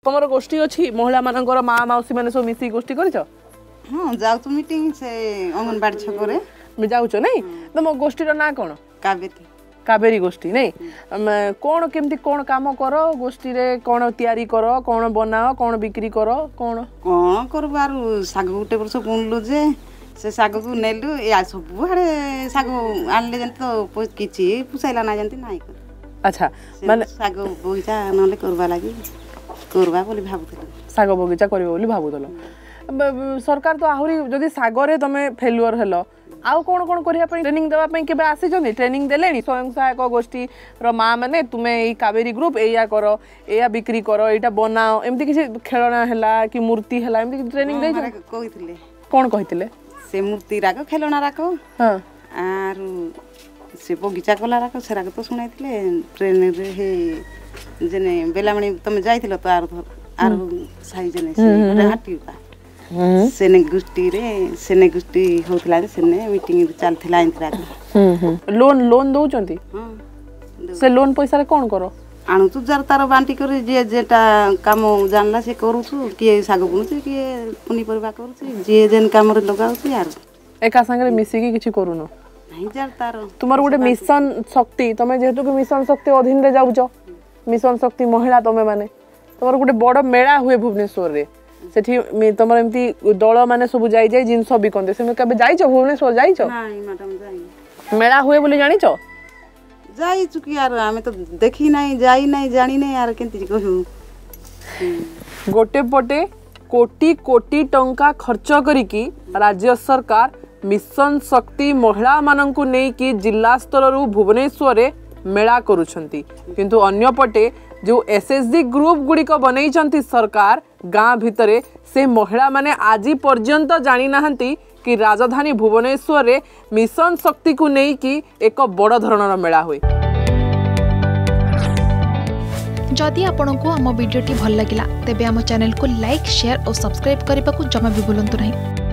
तुमर गोष्ठी अच्छी महिला मानकर माँ मौसी मैंने सब मिसी गोष्ठी कर हाँ जाऊ मीटिंग से अंगनबाड़ी छकरे जाऊच नहीं तुम गोष्ठीर ना कौन कावेरी कावेरी गोष्ठी नहीं कौन केमती कौन काम कर गोष्ठी रे कौन तैयारी कर कौन बनाओ कौन बिक्री कर कौन कौन करबार साग गोटे वर्ष बुणलु जे से साग को नेलु या सब हाड़े साग आनले जंत तो किछि पुसाइला ना जंती नाही अच्छा माने साग बगीचा नले करबा लागि करबा बोली भाबुतलो साग बगीचा करबो बोली भाबुतलो सरकार तो आहुरी जदि सागरे तमे फेल्युअर हेलो आउ कौन कौन करिया पई ट्रेनिंग देवा पई केबे आसी जनी ट्रेनिंग देलेनी स्वयं सहायक गोष्ठी रो माँ माने तुमे ई कावेरी ग्रुप एया करो एया बिक्री करो एटा बनाओ एमती किछि खेलना हैला कि मूर्ति हैला एमती ट्रेनिंग दे कहिथिले कौन कहिथिले से मूर्ति राको खेलना राको हां आर से बगीचा कला राको से राको तो सुनाइथिले ट्रेन रे हे जने बेलामणी तुम जाइथिलो तो आर साई जने से हाटी सेने गुष्टी होतला सेने मीटिंग चलथिला इंतरा लोन दउचंती से लोन पैसा रे कोन करो आनु तू जर तार बांटी कर जे जेटा काम जानला से करू छु के साग बुनु छु के पुनी परबा करू छु जे जेन काम रे लगाउ छु यार एका संग रे मिसी की किछि करूनो नहीं जर तार तुमर गुटे मिशन शक्ति तमे जेहेतु कि मिशन शक्ति अधीन रे जाउचो मिशन शक्ति महिला तमे माने तुमर गुटे बड़ मेला हुए भुवनेश्वर रे सेठी तुमर एमती दल माने सब जाई जाई जिंस बिकंदे से कबे जाइछो भुवनेश्वर जाइछो नहीं मैडम जाई मेला हुए बोली जानिछो जाई चुकी यार हमें तो देखी नहीं जाई नहीं जानी नहीं यार केंती कहू गोटे पटे कोटी कोटी टंका खर्च करिकी राज्य सरकार मिशन शक्ति महिला माननकु नै कि जिला स्तर रु भुवनेश्वर रे मेला करूछंती किंतु अन्य पटे जो एसएसजी ग्रुप गुड़िक बनई सरकार गाँ भितरे से महिला माने आज पर्यंत जानी नाहंती कि राजधानी भुवनेश्वर रे मिशन शक्ति को नहीं कि एक बड़ धरणर मेला हुए। जदि आपंक आम भिडी भल लगा तेब आम चैनल को लाइक शेयर और सब्सक्राइब करने को जमा भी भूलु नहीं।